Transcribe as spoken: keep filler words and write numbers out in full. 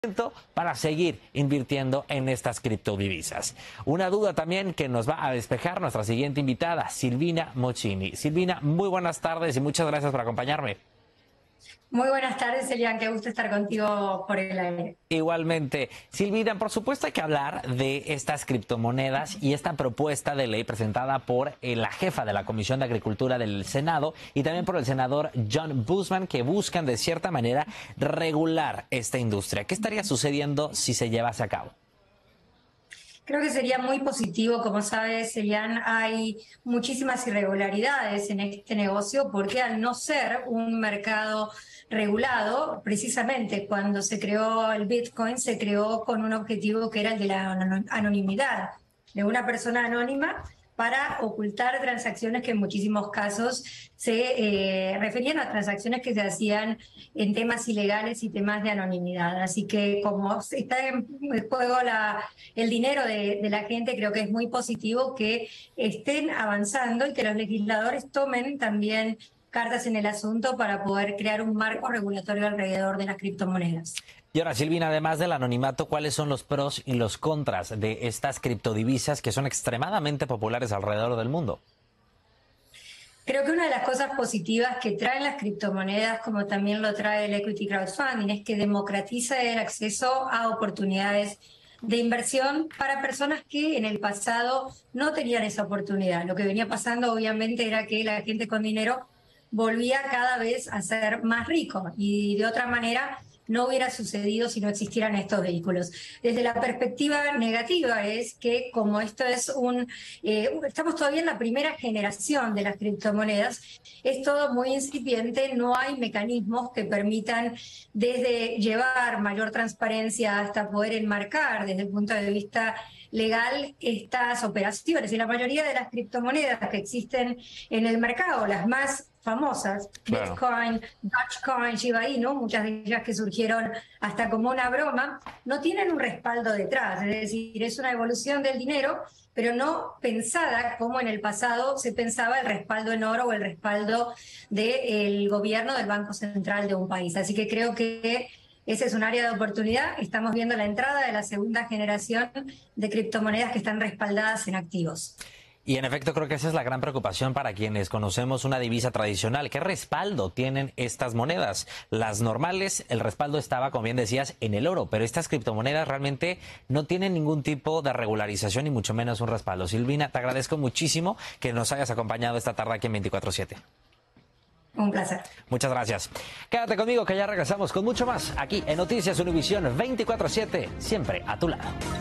para seguir invirtiendo en estas criptodivisas. Una duda también que nos va a despejar nuestra siguiente invitada, Silvina Mochini. Silvina, muy buenas tardes y muchas gracias por acompañarme. Muy buenas tardes, Elian, qué gusto estar contigo por el aire. Igualmente. Silvina, por supuesto hay que hablar de estas criptomonedas y esta propuesta de ley presentada por eh, la jefa de la Comisión de Agricultura del Senado y también por el senador John Boozman, que buscan de cierta manera regular esta industria. ¿Qué estaría sucediendo si se llevase a cabo? Creo que sería muy positivo. Como sabes, Elian, hay muchísimas irregularidades en este negocio porque al no ser un mercado regulado, precisamente cuando se creó el Bitcoin, se creó con un objetivo que era el de la anonimidad de una persona anónima para ocultar transacciones que en muchísimos casos se eh, referían a transacciones que se hacían en temas ilegales y temas de anonimidad. Así que como está en juego la, el dinero de, de la gente, creo que es muy positivo que estén avanzando y que los legisladores tomen también cartas en el asunto para poder crear un marco regulatorio alrededor de las criptomonedas. Y ahora, Silvina, además del anonimato, ¿cuáles son los pros y los contras de estas criptodivisas que son extremadamente populares alrededor del mundo? Creo que una de las cosas positivas que traen las criptomonedas, como también lo trae el equity crowdfunding, es que democratiza el acceso a oportunidades de inversión para personas que en el pasado no tenían esa oportunidad. Lo que venía pasando, obviamente, era que la gente con dinero volvía cada vez a ser más rico y de otra manera no hubiera sucedido si no existieran estos vehículos. Desde la perspectiva negativa es que como esto es un... Eh, estamos todavía en la primera generación de las criptomonedas, es todo muy incipiente, no hay mecanismos que permitan desde llevar mayor transparencia hasta poder enmarcar desde el punto de vista legal estas operaciones. Y la mayoría de las criptomonedas que existen en el mercado, las más famosas, claro, Bitcoin, Dogecoin, Shiba Inu, muchas de ellas que surgieron hasta como una broma, no tienen un respaldo detrás, es decir, es una evolución del dinero, pero no pensada como en el pasado se pensaba el respaldo en oro o el respaldo del gobierno del Banco Central de un país. Así que creo que ese es un área de oportunidad. Estamos viendo la entrada de la segunda generación de criptomonedas que están respaldadas en activos. Y en efecto creo que esa es la gran preocupación para quienes conocemos una divisa tradicional. ¿Qué respaldo tienen estas monedas? Las normales, el respaldo estaba, como bien decías, en el oro, pero estas criptomonedas realmente no tienen ningún tipo de regularización y mucho menos un respaldo. Silvina, te agradezco muchísimo que nos hayas acompañado esta tarde aquí en veinticuatro siete. Un placer. Muchas gracias. Quédate conmigo que ya regresamos con mucho más aquí en Noticias Univisión veinticuatro siete, siempre a tu lado.